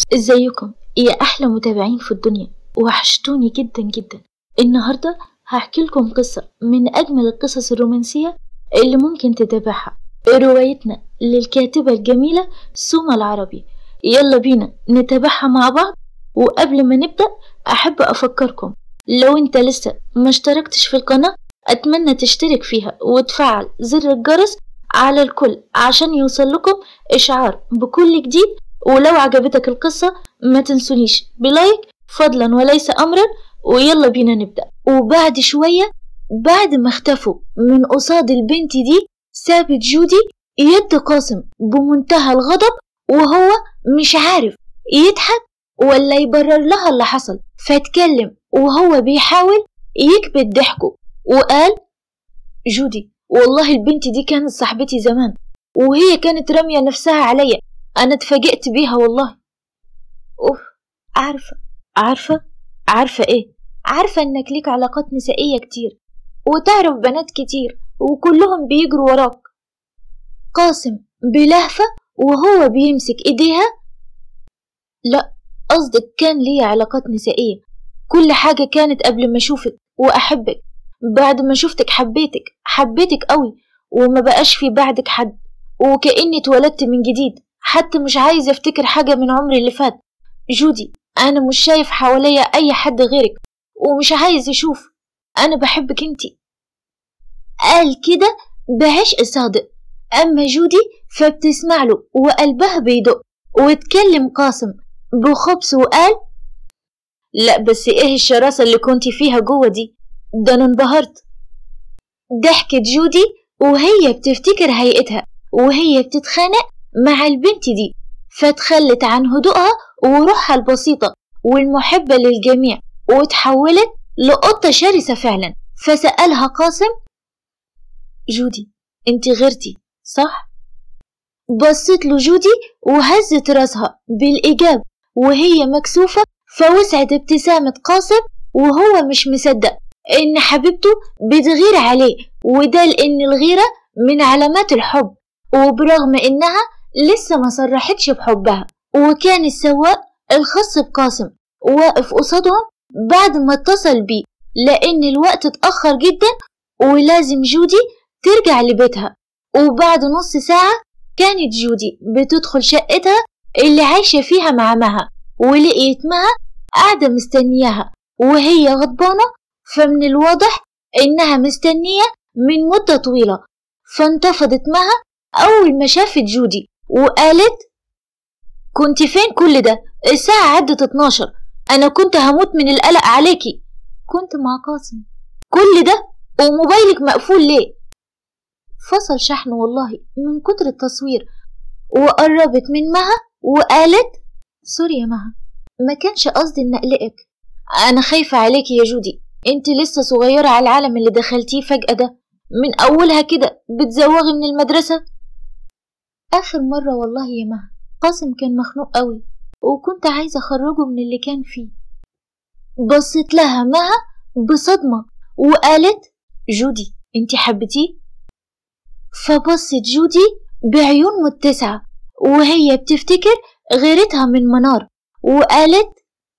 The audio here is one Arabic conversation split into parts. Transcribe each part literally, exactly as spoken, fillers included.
ازيكم يا احلى متابعين في الدنيا؟ وحشتوني جدا جدا. النهاردة هحكي لكم قصة من اجمل القصص الرومانسية اللي ممكن تتابعها، روايتنا للكاتبة الجميلة سوما العربي. يلا بينا نتابعها مع بعض. وقبل ما نبدأ احب افكركم، لو انت لسه ما اشتركتش في القناة اتمنى تشترك فيها وتفعل زر الجرس على الكل عشان يوصل لكم اشعار بكل جديد. ولو عجبتك القصة ما تنسونيش بلايك فضلا وليس أمرا. ويلا بينا نبدأ. وبعد شوية، بعد ما اختفوا من قصاد البنت دي، سابت جودي يد قاسم بمنتهى الغضب، وهو مش عارف يضحك ولا يبرر لها اللي حصل. فاتكلم وهو بيحاول يكبت ضحكه وقال: جودي والله البنت دي كانت صاحبتي زمان، وهي كانت رامية نفسها عليا، أنا اتفاجئت بيها والله. أوف، عارفة عارفة عارفة إيه؟ عارفة إنك ليك علاقات نسائية كتير وتعرف بنات كتير وكلهم بيجروا وراك. قاسم بلهفة وهو بيمسك إيديها: لا، قصدك كان لي علاقات نسائية، كل حاجة كانت قبل ما أشوفك وأحبك. بعد ما شفتك حبيتك حبيتك قوي، وما بقاش في بعدك حد، وكأني اتولدت من جديد، حتى مش عايزة افتكر حاجة من عمري اللي فات. جودي انا مش شايف حواليا اي حد غيرك، ومش عايز اشوف، انا بحبك انتي. قال كده بعشق صادق. اما جودي فبتسمع له وقلبها بيدق. واتكلم قاسم بخبث وقال: لا بس ايه الشراسة اللي كنتي فيها جوه دي؟ ده انا انبهرت. ضحكت جودي وهي بتفتكر هيئتها وهي بتتخانق مع البنت دي، فتخلت عن هدوءها وروحها البسيطة والمحبة للجميع، وتحولت لقطة شرسة فعلا. فسألها قاسم: جودي انت غيرتي صح؟ بصت له جودي وهزت راسها بالإجابة وهي مكسوفة. فوسعت ابتسامة قاسم وهو مش مصدق إن حبيبته بتغير عليه، وده لأن الغيرة من علامات الحب، وبرغم إنها لسه ما صرحتش بحبها. وكان السواق الخاص بقاسم واقف قصادهم بعد ما اتصل بيه، لأن الوقت اتأخر جدا ولازم جودي ترجع لبيتها. وبعد نص ساعة كانت جودي بتدخل شقتها اللي عايشة فيها مع مها، ولقيت مها قاعدة مستنياها وهي غضبانة، فمن الواضح إنها مستنية من مدة طويلة. فانتفضت مها أول ما شافت جودي وقالت: كنت فين كل ده؟ الساعة عدت اتناشر، أنا كنت هموت من القلق عليكي. كنت مع قاسم. كل ده وموبايلك مقفول ليه؟ فصل شحنه والله من كتر التصوير. وقربت من مها وقالت: سوري يا مها، ما كانش قصدي إن أقلقك، أنا خايفة عليكي يا جودي، انت لسه صغيرة على العالم اللي دخلتيه فجأة ده، من أولها كده بتزوغي من المدرسة. آخر مرة والله يا مها، قاسم كان مخنوق قوي وكنت عايزة أخرجه من اللي كان فيه. بصت لها مها بصدمة وقالت: جودي انت حبتيه؟ فبصت جودي بعيون متسعة وهي بتفتكر غيرتها من منار، وقالت: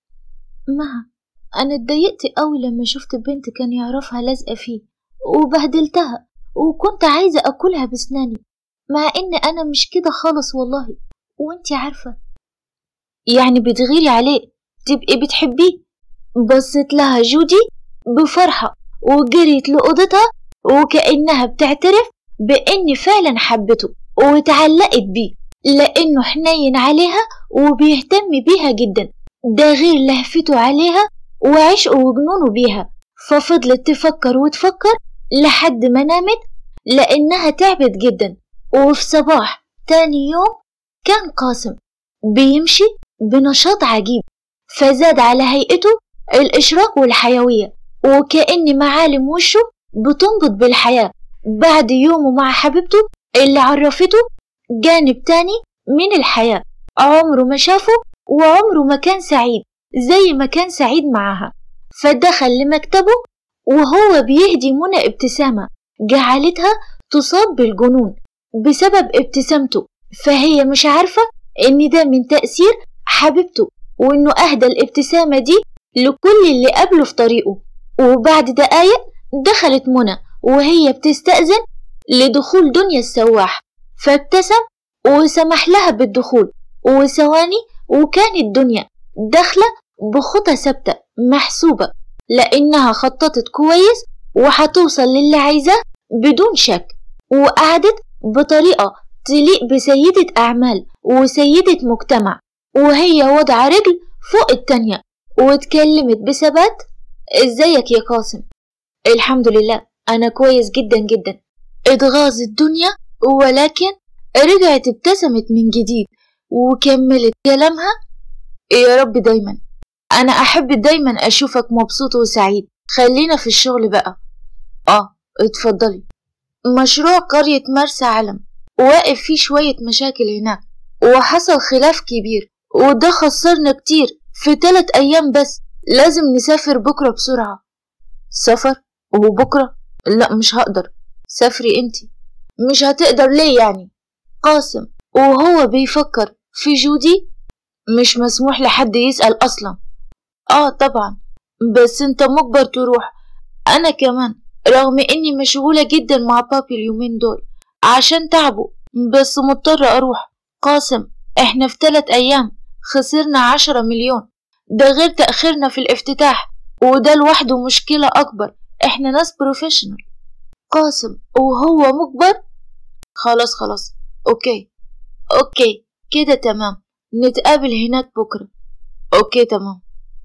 مها أنا اتضايقت قوي لما شفت بنت كان يعرفها لازقة فيه وبهدلتها، وكنت عايزة أكلها بسناني، مع إن أنا مش كده خالص والله، وانتي عارفة. يعني بتغيري عليه تبقي بتحبيه؟ بصت لها جودي بفرحة وجريت لأوضتها وكأنها بتعترف بإن فعلا حبته وتعلقت بيه، لأنه حنين عليها وبيهتم بيها جدا، ده غير لهفته عليها وعشقه وجنونه بيها. ففضلت تفكر وتفكر لحد ما نامت لأنها تعبت جدا. وفي صباح تاني يوم كان قاسم بيمشي بنشاط عجيب، فزاد على هيئته الإشراق والحيوية، وكأن معالم وشه بتنبض بالحياة بعد يومه مع حبيبته اللي عرفته جانب تاني من الحياة عمره ما شافه وعمره ما كان سعيد زي ما كان سعيد معها. فدخل لمكتبه وهو بيهدي منى ابتسامة جعلتها تصاب بالجنون بسبب ابتسامته، فهي مش عارفة إن ده من تأثير حبيبته، وإنه أهدى الابتسامة دي لكل اللي قابله في طريقه. وبعد دقايق دخلت منى وهي بتستأذن لدخول دنيا السواح، فابتسم وسمح لها بالدخول، وثواني وكانت دنيا داخلة بخطى ثابتة محسوبة، لأنها خططت كويس وهتوصل للي عايزاه بدون شك، وقعدت بطريقة تليق بسيدة أعمال وسيدة مجتمع، وهي وضع رجل فوق التانية، واتكلمت بثبات: ازيك يا قاسم؟ الحمد لله أنا كويس جدا جدا. اتغاظت الدنيا، ولكن رجعت ابتسمت من جديد وكملت كلامها: يا رب دايما، أنا أحب دايما أشوفك مبسوط وسعيد. خلينا في الشغل بقى. آه اتفضلي. مشروع قرية مرسى علم واقف فيه شوية مشاكل هناك، وحصل خلاف كبير، وده خسرنا كتير في تلات أيام بس. لازم نسافر بكرة بسرعة. سفر وبكرة؟ لا مش هقدر. سافري انتي. مش هتقدر ليه يعني؟ قاسم وهو بيفكر في جودي: مش مسموح لحد يسأل أصلا. آه طبعا، بس انت مجبر تروح. أنا كمان رغم إني مشغولة جدا مع بابي اليومين دول عشان تعبه، بس مضطرة أروح. قاسم إحنا في تلات أيام خسرنا عشرة مليون، ده غير تأخيرنا في الافتتاح، وده لوحده مشكلة أكبر. إحنا ناس بروفيشنال. قاسم وهو مجبر. خلاص خلاص أوكي أوكي كده تمام، نتقابل هناك بكرة. أوكي تمام.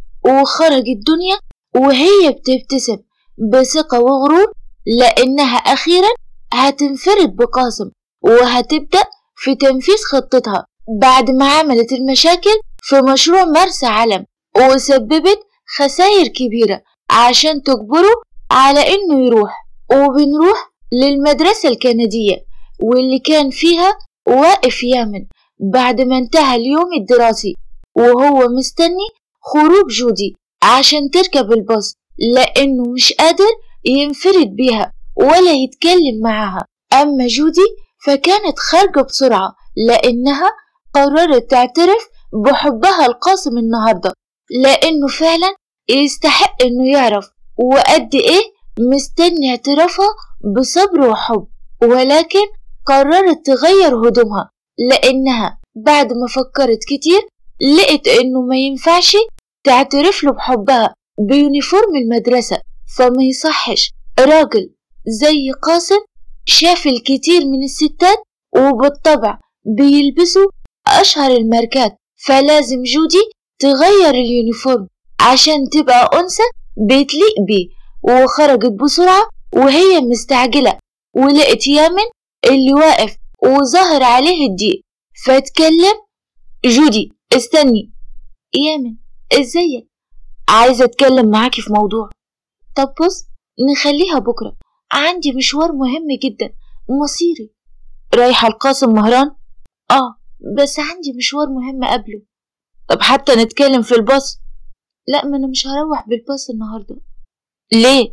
وخرجت دنيا وهي بتبتسم بثقة وغرور، لأنها أخيرا هتنفرد بقاسم وهتبدأ في تنفيذ خطتها بعد ما عملت المشاكل في مشروع مرسى علم وسببت خسائر كبيرة عشان تجبره على إنه يروح. وبنروح للمدرسة الكندية واللي كان فيها واقف يامن بعد ما انتهى اليوم الدراسي، وهو مستني خروج جودي عشان تركب الباص، لأنه مش قادر ينفرد بيها ولا يتكلم معاها. أما جودي فكانت خارجة بسرعة لأنها قررت تعترف بحبها لقاسم النهاردة، لأنه فعلا يستحق إنه يعرف وقد إيه مستني اعترافها بصبر وحب. ولكن قررت تغير هدومها لأنها بعد ما فكرت كتير لقت إنه ما ينفعش تعترف له بحبها بيونيفورم المدرسة، فما يصحش راجل زي قاسم شاف الكتير من الستات وبالطبع بيلبسوا أشهر الماركات، فلازم جودي تغير اليونيفورم عشان تبقى أنثى بتليق بيه. وخرجت بسرعة وهي مستعجلة، ولقت يامن اللي واقف وظهر عليه الضيق، فاتكلم: جودي استني. يامن ازيك؟ عايزة اتكلم معاكي في موضوع. طب بص نخليها بكرة، عندي مشوار مهم جدا مصيري. رايحة لقاسم مهران؟ اه بس عندي مشوار مهم قبله. طب حتى نتكلم في الباص. لا ما انا مش هروح بالباص النهاردة. ليه؟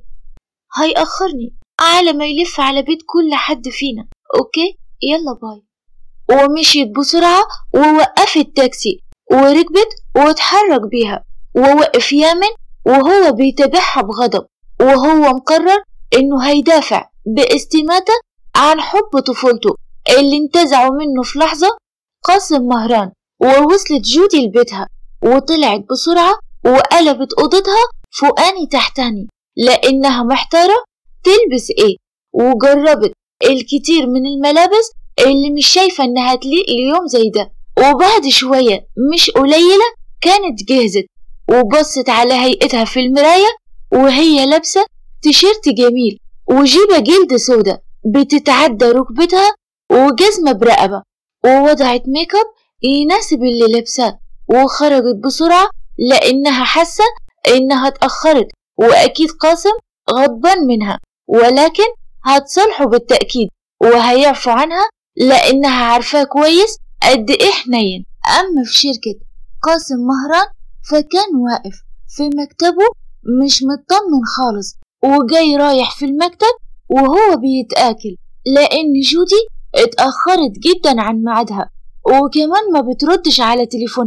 هيأخرني على ما يلف على بيت كل حد فينا. اوكي يلا باي. ومشيت بسرعة ووقفت تاكسي وركبت واتحرك بيها، ووقف يامن وهو بيتابعها بغضب، وهو مقرر انه هيدافع باستماتة عن حب طفولته اللي انتزعوا منه في لحظة قاسم مهران. ووصلت جودي لبيتها وطلعت بسرعة وقلبت أوضتها فوقاني تحتاني لأنها محتارة تلبس ايه، وجربت الكتير من الملابس اللي مش شايفة انها تليق ليوم زي ده. وبعد شوية مش قليلة كانت جهزت وبصت على هيئتها في المراية وهي لابسة تيشيرت جميل وجيبة جلد سودا بتتعدى ركبتها وجزمة برقبة، ووضعت ميك اب يناسب اللي لابساه، وخرجت بسرعة لأنها حاسة إنها اتأخرت وأكيد قاسم غضبان منها، ولكن هتصالحه بالتأكيد وهيعفو عنها لأنها عارفاه كويس قد إيه حنين. أما في شركة قاسم مهران فكان واقف في مكتبه مش مطمن خالص، وجاي رايح في المكتب وهو بيتآكل لأن جودي اتأخرت جدا عن ميعادها، وكمان ما بتردش على تليفونها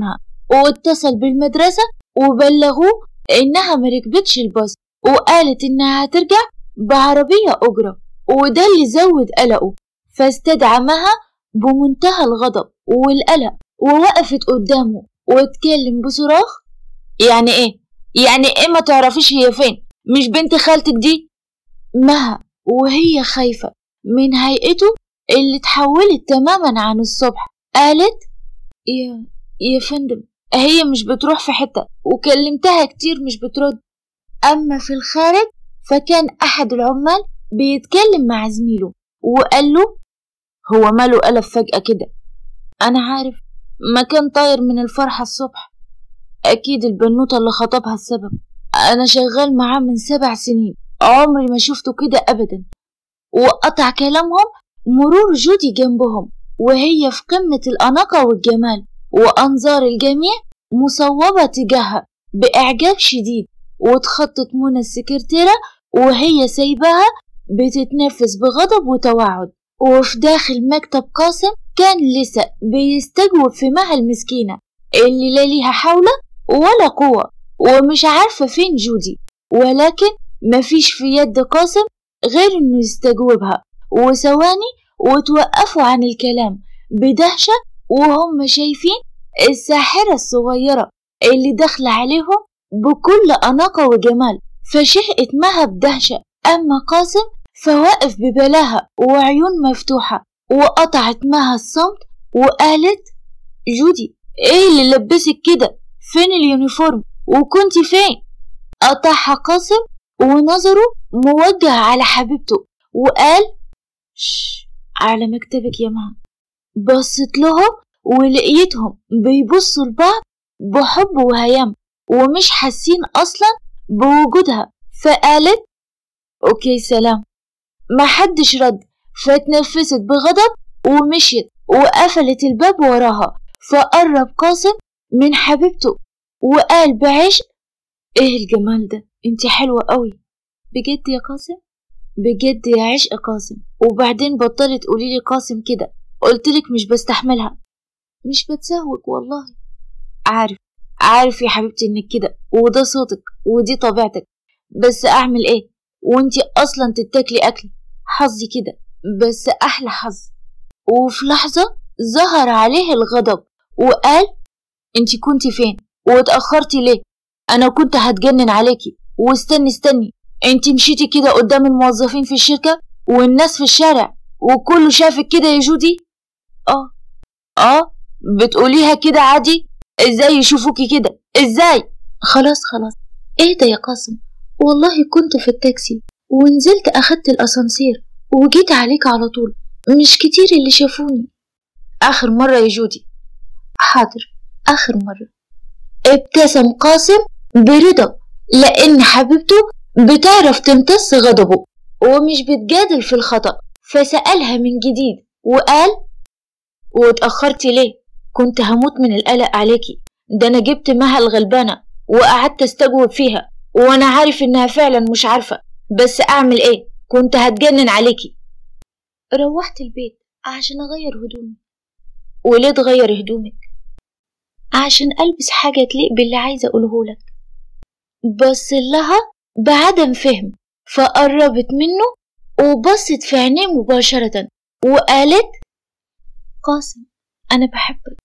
واتصل بالمدرسة وبلغوه إنها مركبتش الباص، وقالت إنها هترجع بعربية أجرة، وده اللي زود قلقه، فاستدعى مها بمنتهى الغضب والقلق ووقفت قدامه واتكلم بصراخ. يعني ايه؟ يعني ايه ما تعرفيش هي فين؟ مش بنت خالتك دي؟ مها وهي خايفة من هيئته اللي اتحولت تماما عن الصبح قالت: يا يا فندم، هي مش بتروح في حتة، وكلمتها كتير مش بترد. أما في الخارج فكان أحد العمال بيتكلم مع زميله وقال له: هو ماله قلب فجأة كده؟ أنا عارف، ما كان طاير من الفرحة الصبح. أكيد البنوتة اللي خطبها السبب. أنا شغال معاه من سبع سنين، عمري ما شفته كده أبدا. وقطع كلامهم مرور جودي جنبهم وهي في قمة الأناقة والجمال، وأنظار الجميع مصوبة تجاهها بإعجاب شديد. واتخطت منى السكرتيرة وهي سايباها بتتنفس بغضب وتوعد. وفي داخل مكتب قاسم كان لسه بيستجوب في مها المسكينة اللي لا ليها حولة ولا قوة ومش عارفة فين جودي، ولكن مفيش في يد قاسم غير انه يستجوبها. وثواني وتوقفوا عن الكلام بدهشة وهم شايفين الساحرة الصغيرة اللي داخلة عليهم بكل أناقة وجمال، فشهقت مها بدهشة. أما قاسم فواقف ببلاها وعيون مفتوحة، وقطعت مها الصمت وقالت: جودي، ايه اللي لبسك كده؟ فين اليونيفورم؟ وكنتي فين؟ قطعها قاسم ونظره موجه على حبيبته وقال: شش، على مكتبك يا مها. بصت لهم ولقيتهم بيبصوا لبعض بحب وهيام ومش حاسين اصلا بوجودها، فقالت: اوكي سلام. ما حدش رد، فاتنفست بغضب ومشيت وقفلت الباب وراها. فقرب قاسم من حبيبته وقال بعشق: ايه الجمال ده؟ انتي حلوة قوي بجد يا قاسم، بجد يا عشق قاسم. وبعدين بطلت قوليلي قاسم كده، قلتلك مش بستحملها. مش بتسوق والله. عارف عارف يا حبيبتي انك كده، وده صوتك ودي طبيعتك، بس اعمل ايه وانتي اصلا تتاكلي اكل. حظي كده، بس احلى حظ. وفي لحظة ظهر عليه الغضب وقال: انتي كنتي فين واتأخرتي ليه؟ انا كنت هتجنن عليكي. واستني استني، انتي مشيتي كده قدام الموظفين في الشركة والناس في الشارع وكله شافك كده يا جودي؟ اه اه بتقوليها كده عادي؟ ازاي يشوفوكي كده؟ ازاي؟ خلاص خلاص اهدى يا قاسم، والله كنت في التاكسي ونزلت اخدت الاسانسير وجيت عليك على طول، مش كتير اللي شافوني. اخر مرة يا جودي. حاضر اخر مرة. ابتسم قاسم برضا لان حبيبته بتعرف تمتص غضبه ومش بتجادل في الخطأ، فسألها من جديد وقال: واتأخرتي ليه؟ كنت هموت من القلق عليكي، ده انا جبت مها الغلبانة وقعدت استجوب فيها وانا عارف انها فعلا مش عارفة، بس اعمل ايه؟ كنت هتجنن عليكي. روحت البيت عشان اغير هدومي. وليه تغير هدومك؟ عشان البس حاجة تليق باللي عايزة اقولهولك. بص لها بعدم فهم فقربت منه وبصت في عينيه مباشرة وقالت: قاسم انا بحبك.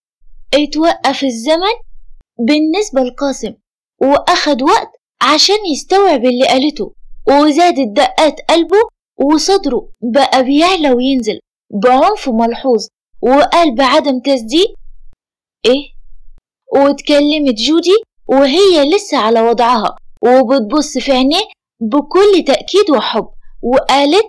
اتوقف الزمن بالنسبة لقاسم واخد وقت عشان يستوعب اللي قالته، وزادت دقات قلبه وصدره بقى بيعلى وينزل بعنف ملحوظ، وقال بعدم تصديق: ايه؟ واتكلمت جودي وهي لسه على وضعها وبتبص في عينيه بكل تأكيد وحب وقالت: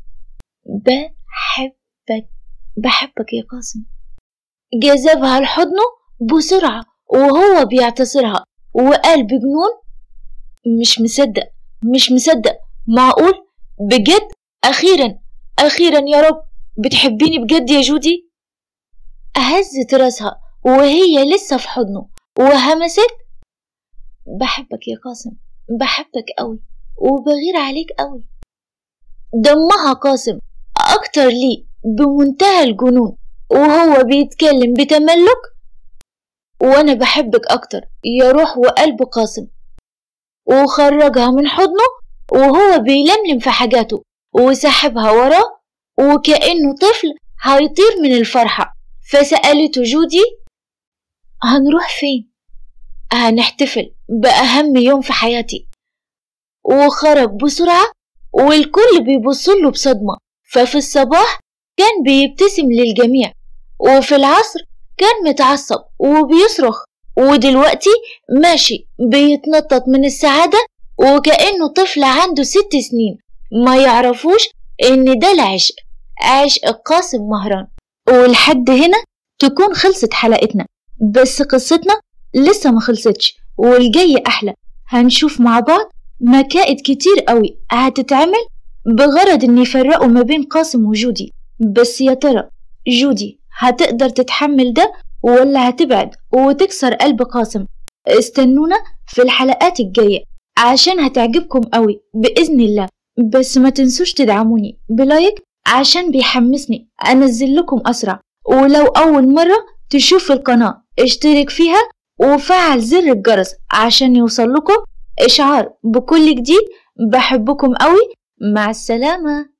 بحبك بحبك يا قاسم. جذبها لحضنه بسرعة وهو بيعتصرها وقال بجنون: مش مصدق مش مصدق معقول بجد؟ أخيرا أخيرا يا رب، بتحبيني بجد يا جودي؟ هزت راسها وهي لسه في حضنه وهمست: بحبك يا قاسم، بحبك قوي وبغير عليك قوي. ضمها قاسم أكتر ليه بمنتهى الجنون وهو بيتكلم بتملك: وأنا بحبك أكتر يا روح وقلب قاسم. وخرجها من حضنه وهو بيلملم في حاجاته وسحبها وراه وكأنه طفل هيطير من الفرحة. فسألته جودي: هنروح فين؟ هنحتفل بأهم يوم في حياتي. وخرج بسرعة والكل بيبصله بصدمة. ففي الصباح كان بيبتسم للجميع، وفي العصر كان متعصب وبيصرخ، ودلوقتي ماشي بيتنطط من السعادة وكأنه طفل عنده ست سنين ما يعرفوش إن ده العشق، عشق قاسم مهران. ولحد هنا تكون خلصت حلقتنا، بس قصتنا لسه ما خلصتش والجاي أحلى. هنشوف مع بعض مكائد كتير قوي هتتعمل بغرض إن يفرقوا ما بين قاسم وجودي. بس يا ترى جودي هتقدر تتحمل ده ولا هتبعد وتكسر قلب قاسم؟ استنونا في الحلقات الجاية عشان هتعجبكم قوي بإذن الله. بس ما تنسوش تدعموني بلايك عشان بيحمسني أنزل لكم أسرع. ولو أول مرة تشوف القناة اشترك فيها وفعل زر الجرس عشان يوصل لكم إشعار بكل جديد. بحبكم قوي، مع السلامة.